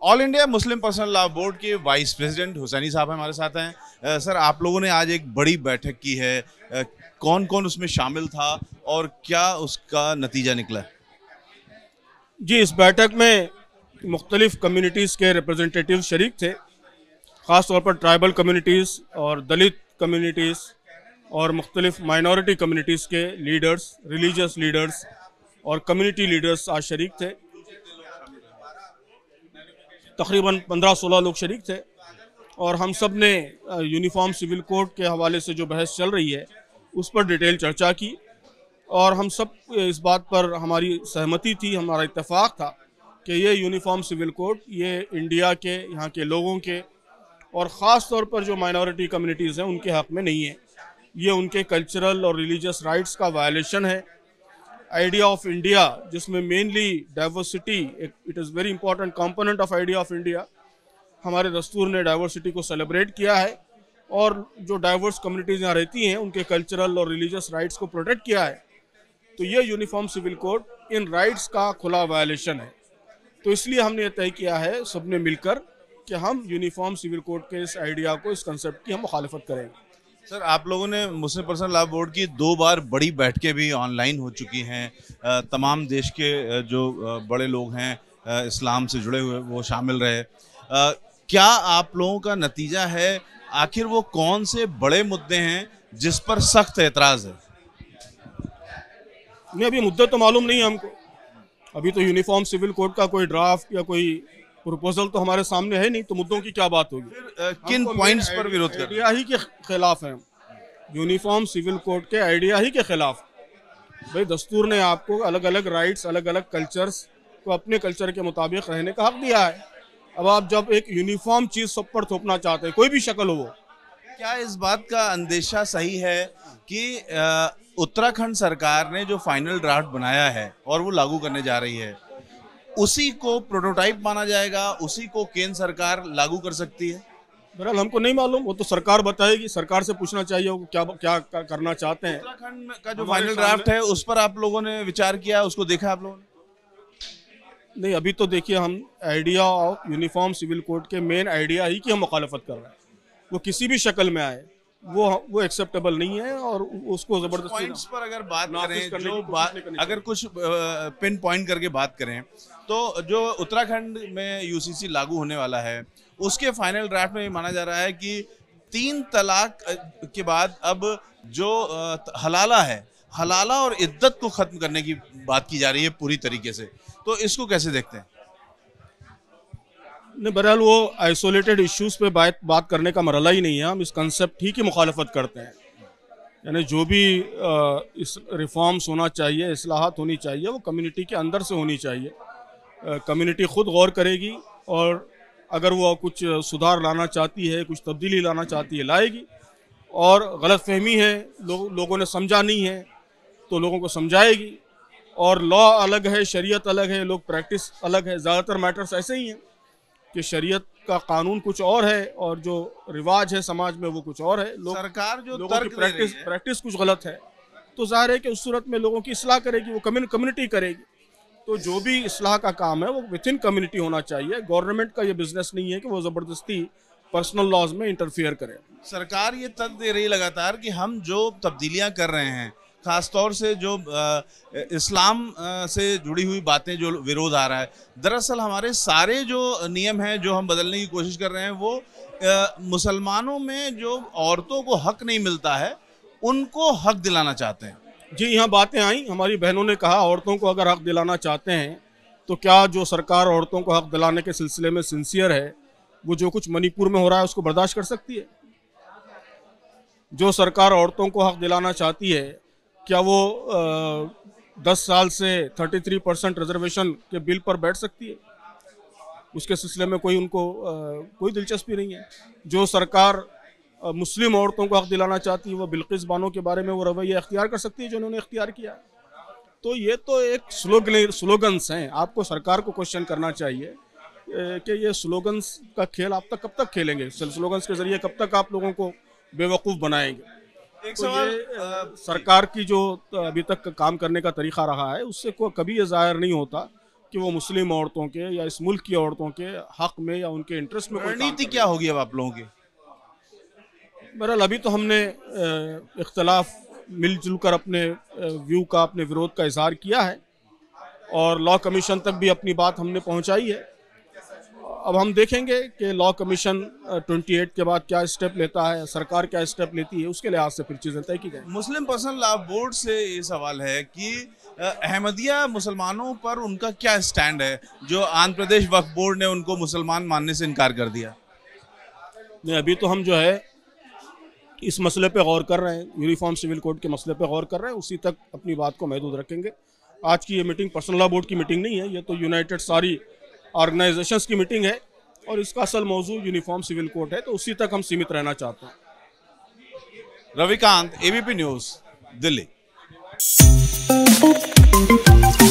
All India Muslim personal law board के vice president Husaini साहब हमारे साथ हैं। सर, आप लोगों ने आज एक बड़ी बैठक की है। कौन कौन उसमें शामिल था और क्या उसका नतीजा निकला? जी, इस बैठक में मुख्तलिफ़ कम्युनिटीज़ के रिप्रेजेंटेटिव शरीक थे। ख़ास तौर पर ट्राइबल कम्युनिटीज़ और दलित कम्युनिटीज़ और मुख्तलिफ़ माइनॉरिटी कम्युनिटीज़ के लीडर्स, रिलीजियस लीडर्स और कम्युनिटी लीडर्स आज शरीक थे। तकरीबन 15-16 लोग शरीक थे और हम सब ने यूनिफॉर्म सिविल कोड के हवाले से जो बहस चल रही है उस पर डिटेल चर्चा की और हम सब इस बात पर हमारी सहमति थी, हमारा इत्तेफाक था कि ये यूनिफॉर्म सिविल कोड ये इंडिया के यहाँ के लोगों के और ख़ास तौर पर जो माइनॉरिटी कम्युनिटीज़ हैं उनके हक़ में नहीं है। ये उनके कल्चरल और रिलीजियस राइट्स का वायलेशन है। आइडिया ऑफ इंडिया, जिसमें mainly diversity it is very important component of idea of India, हमारे दस्तूर ने डाइवर्सिटी को सेलिब्रेट किया है और जो डाइवर्स कम्युनिटीज़ यहाँ रहती हैं उनके कल्चरल और रिलीजियस राइट्स को प्रोटेक्ट किया है। तो ये यूनिफॉर्म सिविल कोड इन राइट्स का खुला वायलेशन है। तो इसलिए हमने ये तय किया है सब ने मिलकर कि हम यूनिफॉर्म सिविल कोड के इस आइडिया को, इस कंसेप्ट की हम मुखालफत करेंगे। सर, आप लोगों ने मुस्लिम पर्सनल लॉ बोर्ड की 2 बार बड़ी बैठकें भी ऑनलाइन हो चुकी हैं। तमाम देश के जो बड़े लोग हैं इस्लाम से जुड़े हुए वो शामिल रहे। क्या आप लोगों का नतीजा है, आखिर वो कौन से बड़े मुद्दे हैं जिस पर सख्त एतराज़ है? नहीं, अभी मुद्दा तो मालूम नहीं है हमको। अभी तो यूनिफॉर्म सिविल कोड का कोई ड्राफ्ट या कोई प्रपोजल तो हमारे सामने है नहीं, तो मुद्दों की क्या बात होगी? फिर किन पॉइंट्स पर विरोध कर? आइडिया ही के खिलाफ है। यूनिफॉर्म सिविल कोड के आइडिया ही के खिलाफ। भाई, दस्तूर ने आपको अलग अलग राइट्स, अलग अलग कल्चर्स को अपने कल्चर के मुताबिक रहने का हक दिया है। अब आप जब एक यूनिफॉर्म चीज़ सब पर थोपना चाहते हैं, कोई भी शक्ल हो वो, क्या इस बात का अंदेशा सही है कि उत्तराखंड सरकार ने जो फाइनल ड्राफ्ट बनाया है और वो लागू करने जा रही है, उसी को प्रोटोटाइप माना जाएगा, उसी को केंद्र सरकार लागू कर सकती है? बहरहाल हमको नहीं मालूम, वो तो सरकार बताएगी। सरकार से पूछना चाहिए वो क्या क्या करना चाहते हैं। उत्तराखंड का जो फाइनल ड्राफ्ट है उस पर आप लोगों ने विचार किया, उसको देखा आप लोगों ने? नहीं, अभी तो देखिए, हम idea of uniform civil code के मेन आइडिया ही की हम मुखालफत कर रहे हैं। वो किसी भी शक्ल में आए वो एक्सेप्टेबल नहीं है और उसको जबरदस्ती पॉइंट्स पर अगर बात करें, जो अगर कुछ पिन पॉइंट करके बात करें, तो जो उत्तराखंड में यूसीसी लागू होने वाला है उसके फाइनल ड्राफ्ट में ये माना जा रहा है कि 3 तलाक के बाद अब जो हलाला है, हलाला और इद्दत को खत्म करने की बात की जा रही है पूरी तरीके से। तो इसको कैसे देखते हैं? नहीं, बहरहाल वो आइसोलेटेड इश्यूज़ पे बात करने का मरला ही नहीं है। हम इस कंसेप्ट ही की मुखालफत करते हैं। यानी जो भी इस रिफॉर्म्स होना चाहिए, इस्लाहात होनी चाहिए, वो कम्युनिटी के अंदर से होनी चाहिए। कम्युनिटी खुद गौर करेगी और अगर वो कुछ सुधार लाना चाहती है, कुछ तब्दीली लाना चाहती है, लाएगी। और गलतफहमी है, लोगों ने समझा नहीं है तो लोगों को समझाएगी। और लॉ अलग है, शरीयत अलग है, लोग प्रैक्टिस अलग है। ज़्यादातर मैटर्स ऐसे ही हैं कि शरीयत का कानून कुछ और है और जो रिवाज है समाज में वो कुछ और है। सरकार जो लोगों की प्रैक्टिस कुछ गलत है, तो ज़ाहिर है कि उस सूरत में लोगों की इस्लाह करेगी, वो कम्युनिटी करेगी। तो जो भी इस्लाह का काम है वो विद इन कम्युनिटी होना चाहिए। गवर्नमेंट का ये बिजनेस नहीं है कि वो ज़बरदस्ती पर्सनल लॉज में इंटरफियर करे। सरकार ये तर्क दे रही लगातार कि हम जो तब्दीलियां कर रहे हैं, खासतौर से जो इस्लाम से जुड़ी हुई बातें जो विरोध आ रहा है, दरअसल हमारे सारे जो नियम हैं जो हम बदलने की कोशिश कर रहे हैं वो मुसलमानों में जो औरतों को हक नहीं मिलता है उनको हक दिलाना चाहते हैं। जी, यहाँ बातें आई, हमारी बहनों ने कहा औरतों को अगर हक दिलाना चाहते हैं तो क्या जो सरकार औरतों को हक दिलाने के सिलसिले में सिंसियर है, वो जो कुछ मणिपुर में हो रहा है उसको बर्दाश्त कर सकती है? जो सरकार औरतों को हक दिलाना चाहती है, क्या वो 10 साल से 33% रिजर्वेशन के बिल पर बैठ सकती है? उसके सिलसिले में कोई उनको कोई दिलचस्पी नहीं है। जो सरकार मुस्लिम औरतों को हक दिलाना चाहती है, वो बिल्किस बानो के बारे में वो रवैया इख्तियार कर सकती है जो उन्होंने इख्तियार किया। तो ये तो एक स्लोगन्स हैं। आपको सरकार को क्वेश्चन करना चाहिए कि ये स्लोगन्स का खेल आप कब तक खेलेंगे? स्लोगन्स के जरिए कब तक आप लोगों को बेवकूफ़ बनाएंगे? एक तो सवाल, ये सरकार की जो अभी तक काम करने का तरीका रहा है उससे कभी ये ज़ाहिर नहीं होता कि वो मुस्लिम औरतों के या इस मुल्क की औरतों के हक में या उनके इंटरेस्ट में कोई काम रणनीति करे। क्या होगी अब आप लोगों की? बहरहाल अभी तो हमने इख्तलाफ मिलजुल कर अपने व्यू का, अपने विरोध का इजहार किया है और लॉ कमीशन तक भी अपनी बात हमने पहुंचाई है। अब हम देखेंगे कि लॉ कमीशन 28 के बाद क्या स्टेप लेता है, सरकार क्या स्टेप लेती है, उसके लिहाज से फिर चीज़ें तय की जाए। मुस्लिम पर्सनल लॉ बोर्ड से ये सवाल है कि अहमदिया मुसलमानों पर उनका क्या स्टैंड है, जो आंध्र प्रदेश वक्फ बोर्ड ने उनको मुसलमान मानने से इनकार कर दिया? नहीं, अभी तो हम जो है इस मसले पे गौर कर रहे हैं, यूनिफॉर्म सिविल कोड के मसले पे गौर कर रहे हैं, उसी तक अपनी बात को महदूद रखेंगे। आज की ये मीटिंग पर्सनल लॉ बोर्ड की मीटिंग नहीं है, ये तो यूनाइटेड सारी ऑर्गेनाइजेशंस की मीटिंग है और इसका असल मौजू यूनिफॉर्म सिविल कोड है, तो उसी तक हम सीमित रहना चाहते हैं। Ravikant, ABP News, Delhi.